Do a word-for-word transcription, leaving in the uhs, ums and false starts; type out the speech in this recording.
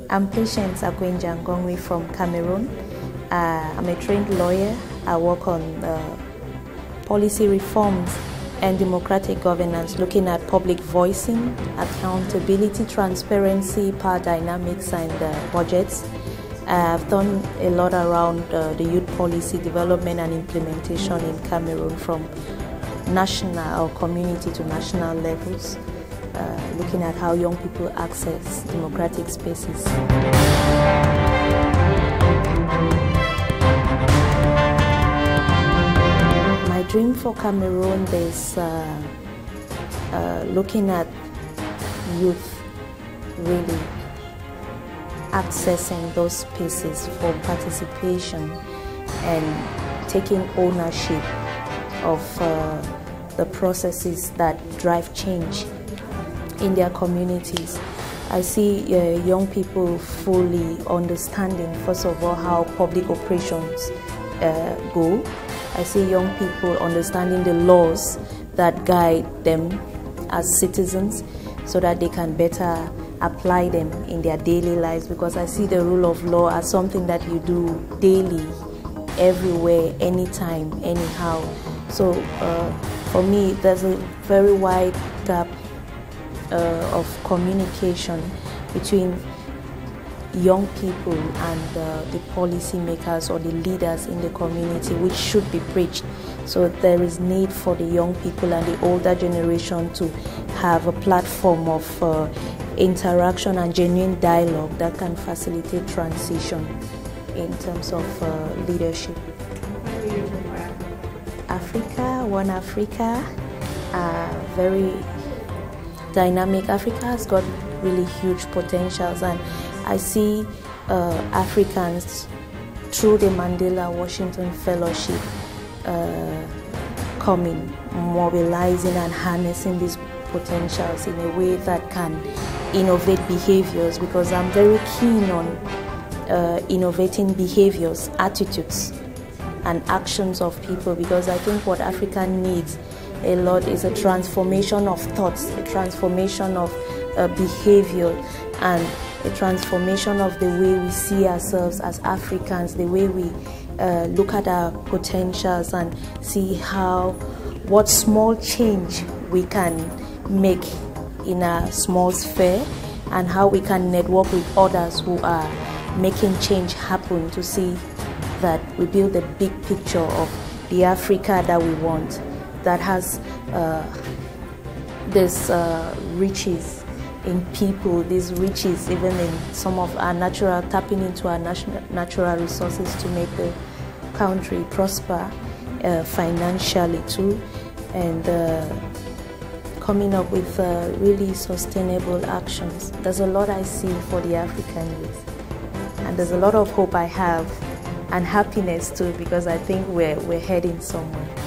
I'm Patience Agwenjangongwe from Cameroon. Uh, I'm a trained lawyer. I work on uh, policy reforms and democratic governance, looking at public voicing, accountability, transparency, power dynamics, and uh, budgets. I've done a lot around uh, the youth policy development and implementation in Cameroon, from national or community to national levels, uh, looking at how young people access democratic spaces. My dream for Cameroon is uh, uh, looking at youth really accessing those spaces for participation and taking ownership of uh, the processes that drive change in their communities. I see uh, young people fully understanding, first of all, how public operations uh, go. I see young people understanding the laws that guide them as citizens so that they can better apply them in their daily lives, because I see the rule of law as something that you do daily, everywhere, anytime, anyhow. So uh, for me, there's a very wide gap uh, of communication between young people and uh, the policymakers or the leaders in the community, which should be preached. So there is need for the young people and the older generation to have a platform of uh, interaction and genuine dialogue that can facilitate transition in terms of uh, leadership. Africa, One Africa, uh, very dynamic. Africa has got really huge potentials, and I see uh, Africans through the Mandela Washington Fellowship uh, coming, mobilizing and harnessing these potentials in a way that can innovate behaviors, because I'm very keen on uh, innovating behaviors, attitudes and actions of people, because I think what Africa needs a lot is a transformation of thoughts, a transformation of uh, behavior, and a transformation of the way we see ourselves as Africans, the way we uh, look at our potentials and see how, what small change we can make in a small sphere, and how we can network with others who are making change happen, to see that we build a big picture of the Africa that we want, that has uh, this uh, riches in people, these riches even in some of our natural, tapping into our national, natural resources to make the country prosper uh, financially too, and uh, coming up with uh, really sustainable actions. There's a lot I see for the African youth, and there's a lot of hope I have, and happiness too, because I think we're, we're heading somewhere.